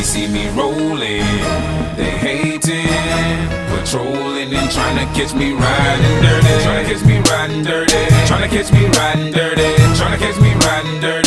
see me rolling, they hating, patrolling and trying to catch me riding dirty. Trying to catch me riding dirty. Trying to catch me riding dirty. Trying to catch me riding dirty.